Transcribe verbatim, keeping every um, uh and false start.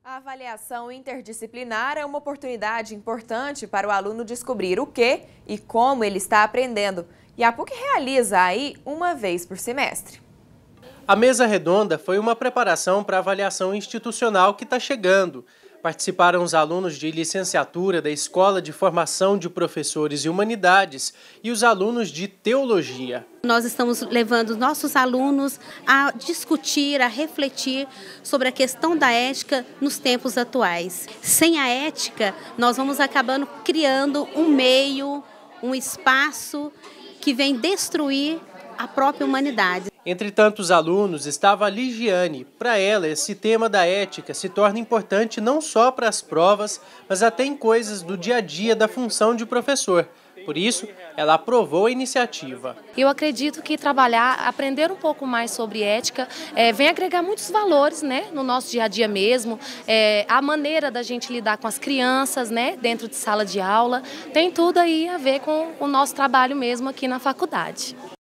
A avaliação interdisciplinar é uma oportunidade importante para o aluno descobrir o que e como ele está aprendendo. E a PUC realiza aí uma vez por semestre. A mesa redonda foi uma preparação para a avaliação institucional que está chegando. Participaram os alunos de licenciatura da Escola de Formação de Professores e Humanidades e os alunos de Teologia. Nós estamos levando nossos alunos a discutir, a refletir sobre a questão da ética nos tempos atuais. Sem a ética, nós vamos acabando criando um meio, um espaço que vem destruir a própria humanidade. Entre tantos alunos estava a Ligiane. Para ela, esse tema da ética se torna importante não só para as provas, mas até em coisas do dia a dia da função de professor. Por isso, ela aprovou a iniciativa. Eu acredito que trabalhar, aprender um pouco mais sobre ética, é, vem agregar muitos valores, né, no nosso dia a dia mesmo. É, a maneira da gente lidar com as crianças, né, dentro de sala de aula, tem tudo aí a ver com o nosso trabalho mesmo aqui na faculdade.